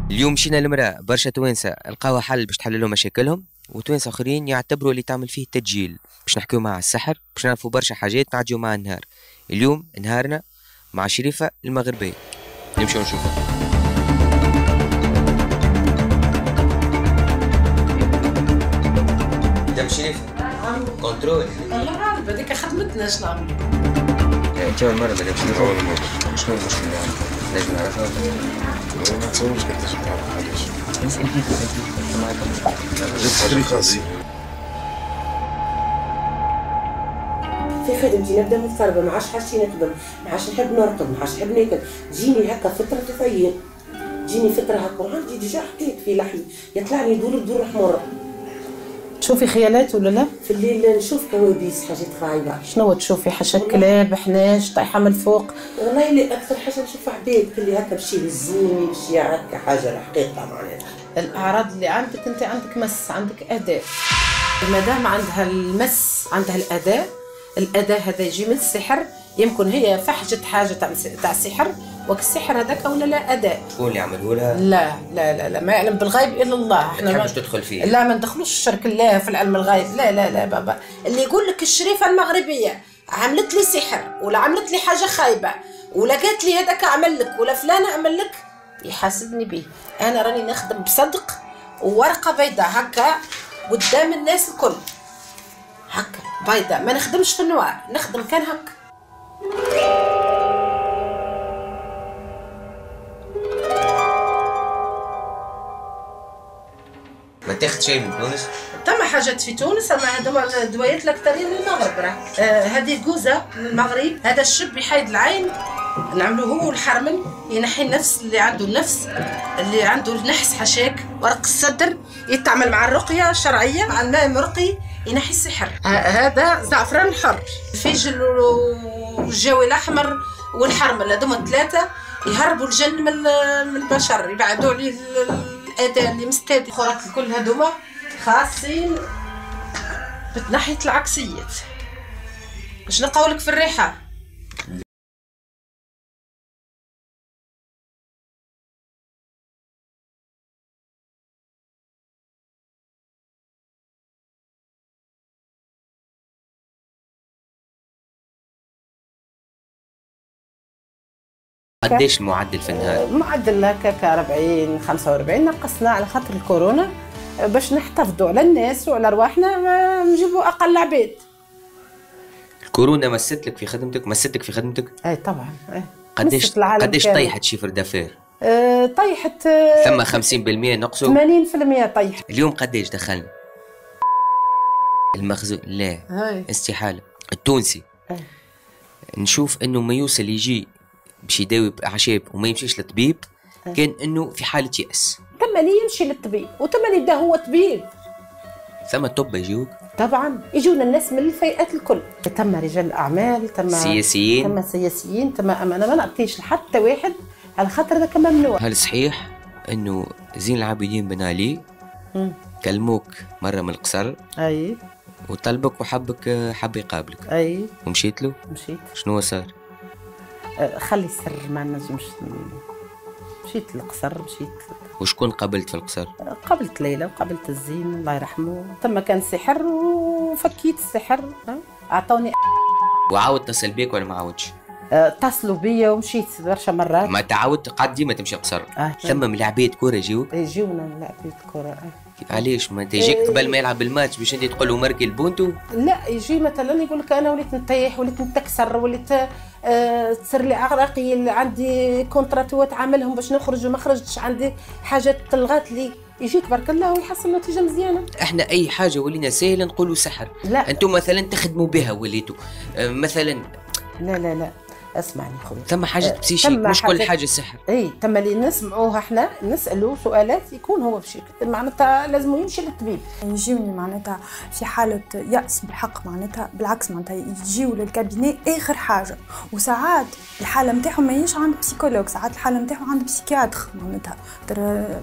اليوم مشينا لمرأة برشا توانسة لقاوها حل باش تحل لهم مشاكلهم، وتوانسة اخرين يعتبروا اللي تعمل فيه تسجيل. باش نحكيو مع السحر، باش نعرفوا برشا حاجات نعديو مع النهار. اليوم نهارنا مع شريفة المغربية، نمشيو نشوفها. مدام شريفة كنترول. والله عارف هذيك خدمتنا اش نعمل. انت اول مرة مدام شريفة؟ أول مرة. شنو المشكلة اللي عندك؟ لازم نعرفها ولا؟ ما تصورش قداش تعرف علاش. نسأل فيك معاك جبت خاصي. في خدمتي نبدا مضطربه، ما عادش حاجتي نخدم، ما عادش نحب نرقد، ما عادش نحب ناكل، تجيني هكا فتره تفيق، تجيني فتره هكا وعندي ديجا حكيت في لحمي يطلع لي دور حمر. تشوفي خيالات ولا لا؟ في الليل نشوف كوابيس، حاجات خايبه. شنو تشوفي؟ حشا كلاب، حناش طايحه من الفوق؟ والله اللي اكثر حاجه نشوف عباد اللي هكا بشي يهزوني بشي هكا حاجه الحقيقه معناتها. الاعراض اللي عندك انت عندك مس، عندك اداء. المدام عندها المس، عندها الاداء. الاداء هذا يجي من السحر، يمكن هي فحجت حاجه تاع السحر، السحر هذاك ولا لا اداء. شكون اللي عمله لها؟ لا لا لا لا، ما يعلم بالغيب الا الله. احنا ما تدخل فيه. لا ما ندخلوش الشرك الله في العلم الغيب. لا لا لا بابا، اللي يقول لك الشريفه المغربيه عملت لي سحر ولا عملت لي حاجه خايبه ولا قالت لي هذاك عمل لك ولا فلان عمل لك، يحاسبني به. انا راني نخدم بصدق وورقه بيضاء هكا قدام الناس الكل، هكا بيضاء، ما نخدمش في النوار، نخدم كان هكا. ما تاخذ شيء من تونس؟ ثم حاجات في تونس، اما هذوما دوايات الاكثريه من المغرب. راه هذه كوزه من المغرب، هذا الشب يحيد العين نعملوه هو والحرمل، ينحي النفس، اللي عنده النفس اللي عنده النحس حشاك، ورق الصدر يتعمل مع الرقيه الشرعيه، مع الماء المرقي ينحي السحر. هذا زعفران حر، الفيجل والجوي الاحمر والحرمل، هذوما الثلاثه يهربوا الجن من البشر، يبعدوا عليه الاداء اللي مستهدف. الاخرى الكل هذوما خاصين بتنحية العكسيات. باش نقولك في الريحه، قديش المعدل في النهار؟ معدل هكاك 40 45، نقصنا على خاطر الكورونا باش نحتفظوا على الناس وعلى رواحنا، ما نجيبوا اقل عباد. الكورونا مستك في خدمتك؟ مستك في خدمتك؟ اي طبعا. قديش طيحت شيفر دافير؟ طيحت ثم 50% نقصوا؟ 80% طيحت. اليوم قديش دخلنا؟ المخزون لا هاي. استحاله. التونسي نشوف انه ما يوصل يجي باش يداوي اعشاب وما يمشيش للطبيب، كان انه في حاله يأس. ثم يمشي للطبيب وثم يبدا هو طبيب. ثم الطب يجيوك؟ طبعا يجونا الناس من الفئات الكل، ثم رجال اعمال، ثم سياسيين، ثم انا ما نعطيش لحتى واحد على خاطر هذاك ممنوع. هل صحيح انه زين العابدين بن علي كلموك مره من القصر؟ اي. وطلبك وحبك، حب يقابلك؟ اي. ومشيت له؟ مشيت. شنو صار؟ خلي السر، ما نجمش. مشيت للقصر، مشيت. وشكون قابلت في القصر؟ قابلت ليلى وقابلت الزين الله يرحمه، ثم كان سحر وفكيت السحر. اعطوني. وعاود اتصل بيك ولا ما عاودش؟ اتصلوا بيا ومشيت برشا مرات. ما تعاودت قاعد ديما تمشي القصر؟ ثم من لعبية كورة يجيوك؟ يجيونا من لعبية كورة. علاش ما تجيك قبل ما يلعب الماتش باش انت تقول له مركي البونتو؟ لا يجي مثلا يقول لك انا وليت نطيح، وليت نتكسر، وليت تصير لي عراقي، عندي كونتراتوات عاملهم باش نخرج وما خرجتش، عندي حاجات طلغات لي، يجيك بارك الله ويحصل نتيجه مزيانه. احنا اي حاجه ولينا سهله نقولوا سحر. لا انتم مثلا تخدموا بها وليتوا مثلا. لا لا لا اسمعني خويا، ثم حاجه بسيشيك، مش كل حاجه سحر. اي ثم اللي نسمعوها احنا نسالوا سؤالات يكون هو بشي معناتها لازم يمشي للطبيب. يجيوني معناتها في حاله يأس بالحق، معناتها بالعكس معناتها يجيو للكابيني اخر حاجه، وساعات الحاله نتاعهم ماهيش عند بسيكولوج، ساعات الحاله نتاعهم عند بسيكياتر، معناتها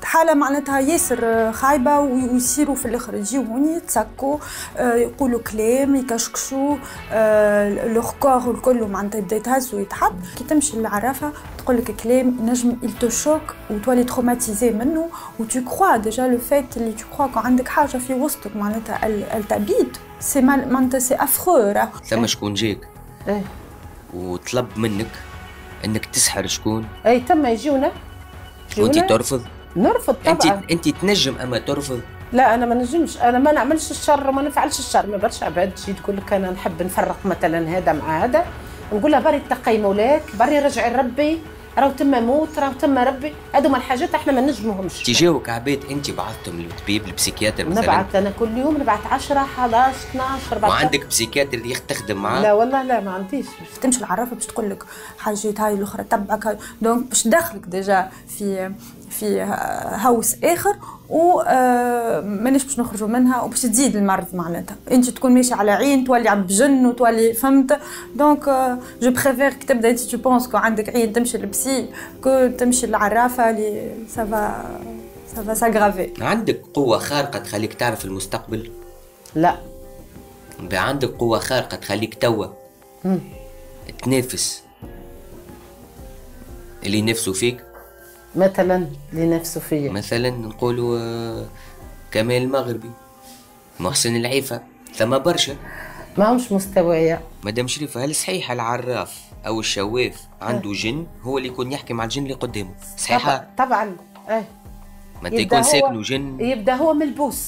حاله معناتها ياسر خايبه، ويصيروا في الاخر يجيو هوني يتسكوا، يقولوا كلام، يكشكشوا، لوغ كور الكل معناتها يبدا يتهز ويتحط. كي تمشي للعرافه تقول لك كلام نجم يلتوشوك وتولي تروماتيزي منه، وتو كخوا ديجا لو فات اللي تو كخوا عندك حاجه في وسطك معناتها التبيت سي معناتها سي افرو. ثم شكون جاك وطلب منك انك تسحر شكون؟ اي تم يجيونا وانت ترفض؟ نرفض طبعا. انت تنجم اما ترفض؟ لا انا ما نجمش، انا ما نعملش الشر وما نفعلش الشر. ما برشا عباد تجي تقول لك انا نحب نفرق مثلا هذا مع هذا، نقول لها بري اتقي مولاك، بري رجعي لربي، راهو تما موت، راهو تما ربي. هذوما الحاجات احنا ما نجموهمش. تجاوك عباد انت بعثتهم للطبيب البسيكياتر مثلا؟ نبعث انا كل يوم نبعث 10 11 12 14. وعندك بسيكياتر اللي تخدم معاه؟ لا والله لا ما عنديش. تمشي العرافه باش تقول لك حاجات هاي الاخرى تبعك، دونك باش تدخلك ديجا في هوس اخر، ومانيش باش نخرجوا منها، وباش تزيد المرض معناتها. انت تكون ماشي على عين تولي عم بجن وتولي فهمت. دونك جو بريفير كي تبدا انت تو بونس كو عندك عين تمشي للبسي كو تمشي للعرافه اللي سافا ساغرافي. عندك قوه خارقه تخليك تعرف المستقبل؟ لا. عندك قوه خارقه تخليك توا تنافس اللي نفسه فيك؟ مثلا اللي نفسه فيا، مثلا نقولوا كمال المغربي، محسن العيفة، ثم برشا ما همش مستوايا. مدام شريفة، هل صحيح العراف او الشواف عنده جن هو اللي يكون يحكي مع الجن اللي قدامه؟ صحيحة؟ طبعا. ما انت يكون ساكنه جن، يبدا هو ملبوس.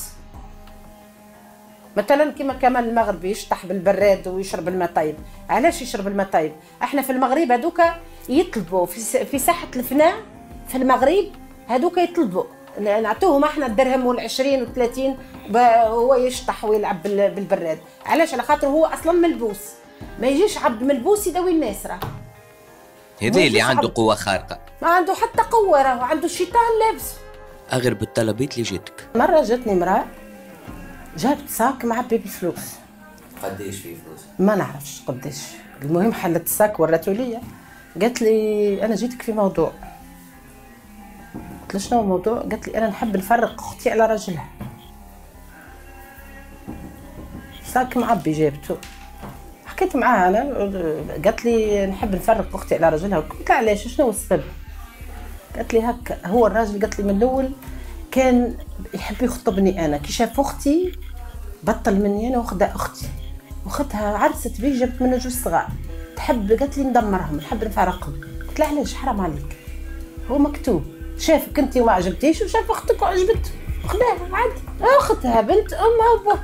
مثلا كما كمال المغربي يشطح بالبراد ويشرب الماء طيب. علاش يشرب الماء طيب؟ احنا في المغرب هذوكا يطلبوا في ساحه الفناء في المغرب، هذوك يطلبوا نعطوهم احنا الدرهم وال20 وال30، هو يشطح ويلعب بالبراد. علاش؟ على خاطر هو اصلا ملبوس، ما يجيش عبد ملبوس يداوي الناس. راه هذا اللي عنده قوه خارقه، ما عنده حتى قوه، راه عنده الشيطان لابس. اغرب الطلبات اللي جاتك؟ مره جاتني امراه جابت صاك معبي بالفلوس. قداش فيه فلوس؟ ما نعرفش قداش، المهم حلت الصاك وراتو ليا، قالت لي انا جيتك في موضوع. قلت لها شنو الموضوع؟ قالت لي انا نحب نفرق اختي على راجلها. صاك معبي جابته، حكيت معاها انا، قالت لي نحب نفرق اختي على راجلها. قلت لها علاش؟ شنو السبب؟ قالت لي هكا هو الراجل، قالت لي من الاول كان يحب يخطبني انا، كي شاف اختي بطل مني انا وخدا اختي، وخدها عرست بيه، جابت منه جوج صغار، تحب قالت لي ندمرهم، نحب نفارقهم. قلت لها علاش؟ حرام عليك، هو مكتوب، شافك انت وما عجبتيش وشاف اختك وعجبته وخداها عادي. اختها بنت امها وابوها،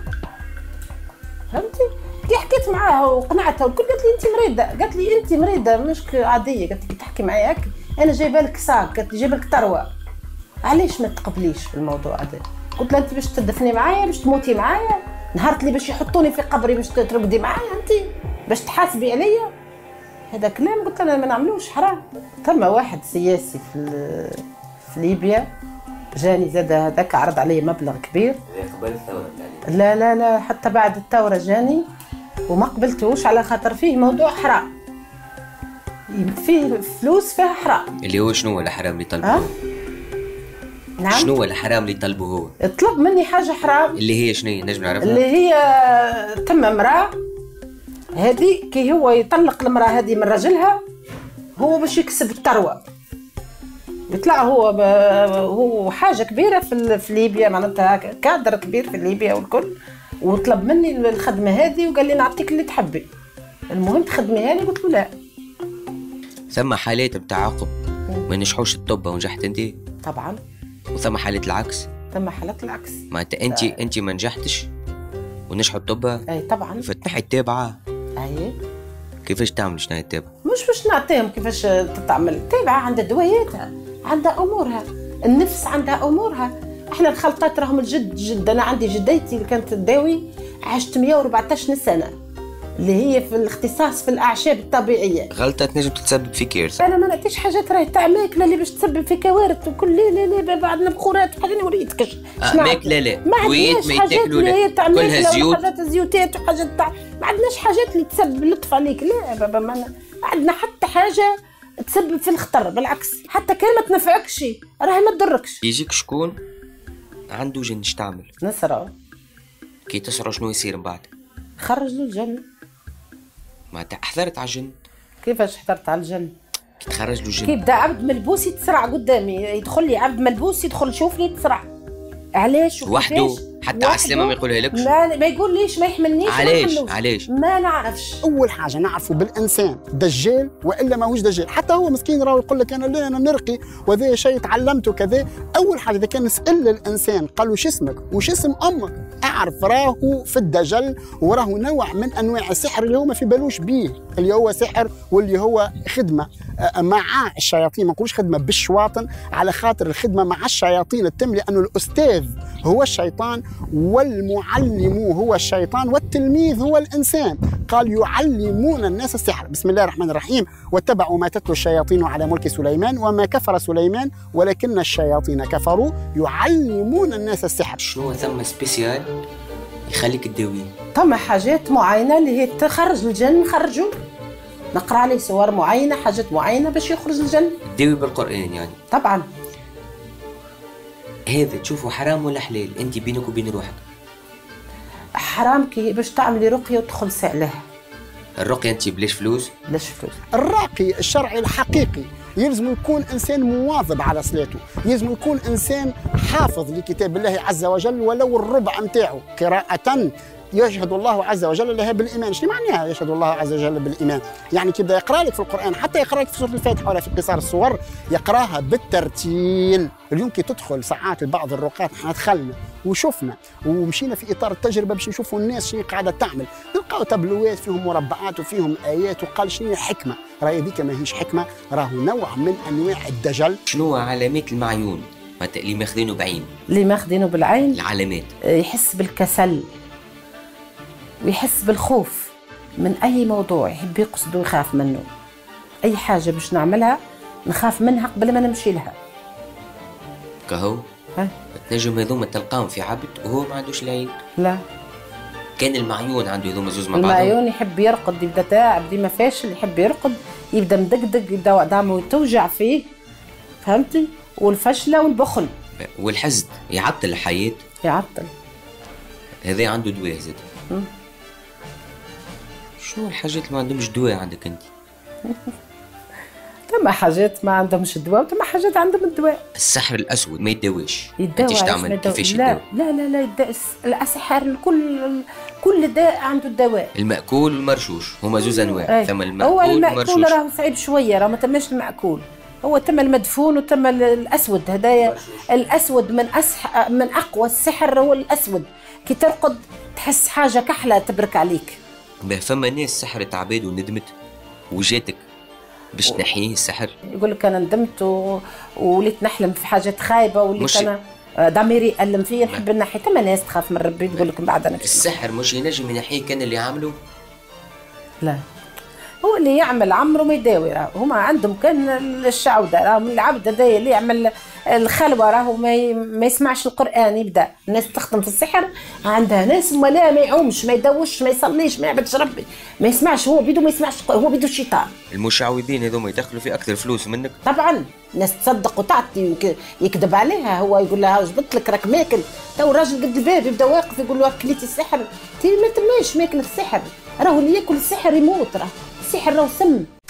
فهمتي؟ كي حكيت معاها وقنعتها والكل قالت لي انت مريضه. قالت لي انت مريضه مش عاديه، قالت لي تحكي معايا هكا انا جايبه لك صاك، قالت لي جايبه لك ثروه، علاش ما تقبليش في الموضوع هذا؟ قلت لها انت باش تدفني معايا، باش تموتي معايا، نهار اللي باش يحطوني في قبري باش ترقدي معايا انت، باش تحاسبي عليا؟ هذا كلام قلت لها ما نعملوش، حرام. ثم واحد سياسي في ليبيا جاني زاد هذاك، عرض علي مبلغ كبير قبل الثوره؟ لا لا لا، حتى بعد الثوره جاني وما قبلتوش، على خاطر فيه موضوع حرام، فيه فلوس فيها حرام. اللي هو شنو الحرام اللي طلبه؟ نعم. شنو الحرام اللي طلبه هو؟ طلب مني حاجه حرام. اللي هي شنو؟ نجم نعرفها؟ اللي هي تم امراه هذه كي هو يطلق المراه هذه من رجلها، هو باش يكسب الثروه، يطلع هو حاجه كبيره في ليبيا، معناتها كادر كبير في ليبيا والكل، وطلب مني الخدمه هذه وقال لي نعطيك اللي تحبي، المهم تخدميها لي. قلت له لا. ثم حالات بتاع عقب ما نجحوش الطب ونجحت انت؟ طبعا. وثم حالات العكس؟ ثم حالات العكس، معناتها انت ما نجحتش ونجحوا الطب؟ اي طبعا. فتنحي التابعه؟ اي. كيفاش تعمل شنو هي التابعه؟ مش باش نعطيهم كيفاش تتعمل التابعه، عندها دواياتها، عندها امورها، النفس عندها امورها. احنا الخلطات راهم الجد، انا عندي جديتي اللي كانت تداوي عشت 114 سنه، اللي هي في الاختصاص في الاعشاب الطبيعيه. غلطه تنجم تتسبب في كارثه. انا ما نعطيش حاجات راهي تاع ماكله اللي باش تسبب في كوارث وكل. لا بعدنا بخورات وحاجه نوريتك. ماكله لا، ما عندناش حاجات اللي هي تاع كلها زيوت، حاجات زيوتات وحاجات تاع، ما عندناش حاجات اللي تسبب لطف عليك. لا بابا، ما عندنا حتى حاجه تسبب في الخطر. بالعكس حتى كان ما تنفعكش راهي ما تضركش. يجيك شكون عنده جن اش تعمل؟ نسرع. كي تسرع شنو يصير من بعد؟ خرج له الجن. ما حضرت على الجن. كيفاش حضرت على الجن؟ كي تخرج له الجن كي يبدا عبد ملبوس يتسرع قدامي، يدخل لي عبد ملبوس يدخل يشوف لي يتسرع. علاش وحده؟ حتى عسلامة ما يقولها لكش؟ ما يقول ليش ما يحملنيش. علاش ما نعرفش. اول حاجه نعرفوا بالانسان دجال والا ماهوش دجال. حتى هو مسكين راهو يقول لك انا نرقي وهذا شيء تعلمته كذا. اول حاجه اذا كان نسال الانسان قال له شو اسمك وش اسم امك، اعرف راهو في الدجل وراهو نوع من انواع السحر اللي هو ما في بالوش بيه، اللي هو سحر واللي هو خدمه مع الشياطين. ما نقولش خدمه بالشواطن، على خاطر الخدمه مع الشياطين تتم لانه الاستاذ هو الشيطان والمعلم هو الشيطان والتلميذ هو الإنسان. قال يعلمون الناس السحر. بسم الله الرحمن الرحيم. واتبعوا ما تتلو الشياطين على ملك سليمان وما كفر سليمان ولكن الشياطين كفروا يعلمون الناس السحر. شنو ثم سبيسيال يخليك تداوي؟ ثم حاجات معينة اللي هي تخرج الجن نخرجوا، نقرأ عليه صور معينة حاجات معينة باش يخرج الجن. تداوي بالقرآن يعني؟ طبعا. هذا تشوفه حرام ولا حلال انت بينك وبين روحك؟ حرام كي باش تعملي رقيه وتخلصي عليها. الرقيه انت بلاش فلوس؟ بلاش فلوس. الراقي الشرعي الحقيقي يلزم يكون انسان مواظب على صلاته، يلزم يكون انسان حافظ لكتاب الله عز وجل ولو الربع نتاعو قراءة يشهد الله عز وجل لها بالإيمان. شنو معناها يشهد الله عز وجل بالإيمان؟ يعني كي يبدا يقرأ لك في القرآن حتى يقرأ لك في سورة الفاتحة ولا في قصار الصور يقراها بالترتيل. اليوم كي تدخل ساعات لبعض الرقاة احنا دخلنا وشفنا ومشينا في إطار التجربة باش نشوفوا الناس شنو قاعدة تعمل، نلقاو تابلوات فيهم مربعات وفيهم آيات وقال شنو حكمة. راهي هذيك ماهيش حكمة، راهو نوع من أنواع الدجل. شنو علامات المعيون اللي ماخذينه بعين؟ اللي ماخذينه بالعين العلامات يحس بالكسل ويحس بالخوف من أي موضوع يحب يقصد ويخاف منه. أي حاجة باش نعملها نخاف منها قبل ما نمشي لها. كهو تنجم هذوما تلقاهم في عبد وهو ما عندوش العين؟ لا. كان المعيون عنده هذوما زوز مع بعضهم؟ المعيون يحب يرقد، يبدا تاعب ديما فاشل، يحب يرقد يبدا مدقدق، يبدا دعمه توجع فيه، فهمتي؟ والفشلة والبخل والحزن يعطل الحياة. يعطل. هذا عنده دواء زاد. شو الحاجات اللي ما عندهمش دواء عندك انت؟ ثم حاجات ما عندهمش دواء وثم حاجات عندهم الدواء. السحر الاسود ما يداواش. يداوى. انت تعمل كيفاش يداوى؟ لا يداوى. السحر كل داء عنده الدواء. المأكول والمرشوش هما زوز انواع. ثم المأكول هو المأكول والمرشوش راهو صعيب شويه، راه ما تماش المأكول، هو تم المدفون وتم الاسود. هدايا الاسود من اقوى السحر هو الاسود. كي ترقد تحس حاجه كحله تبرك عليك. فما ناس سحرت عباد وندمت وجاتك باش تنحيه السحر؟ يقول لك انا ندمت وليت نحلم في حاجات خايبه وليت انا ضميري ألم فيا نحب نحي. تما ناس تخاف من ربي تقول لك من بعد انا السحر مش ينجم ينحيه كان اللي عمله؟ لا، هو اللي يعمل عمره ما يداوي. هما عندهم كان الشعوذه، راهم العبد هذايا اللي يعمل الخلوه راهو ما يسمعش القران. يبدا الناس تخدم في السحر عندها ناس ما يعومش ما يدوش ما يصليش ما يعبدش ربي ما يسمعش، هو بيدو ما يسمعش، هو بيدو الشيطان. المشعوذين هذوما يدخلوا في اكثر فلوس منك؟ طبعا ناس تصدق وتعطي يكذب عليها، هو يقول لها جبت لك راك ماكل، تو الراجل قد الباب يبدا واقف يقول له كليتي السحر، تي ما تماش ماكل السحر، راهو اللي ياكل السحر يموت، راه السحر راهو سم.